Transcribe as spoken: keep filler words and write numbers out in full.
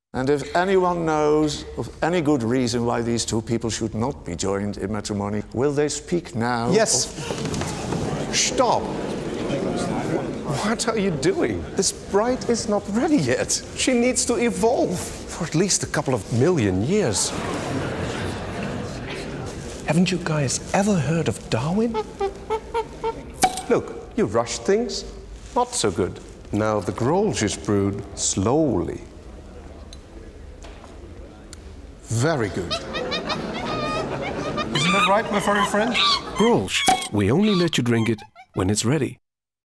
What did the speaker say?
And if anyone knows of any good reason why these two people should not be joined in matrimony, will they speak now? Yes. Schtop. What are you doing? This bride is not ready yet. She needs to evolve for at least a couple of million years. Haven't you guys ever heard of Darwin? Look, you rushed things. Not so good. Now the Grolsch is brewed slowly. Very good. Isn't that right, my foreign friend? Grolsch. We only let you drink it when it's ready.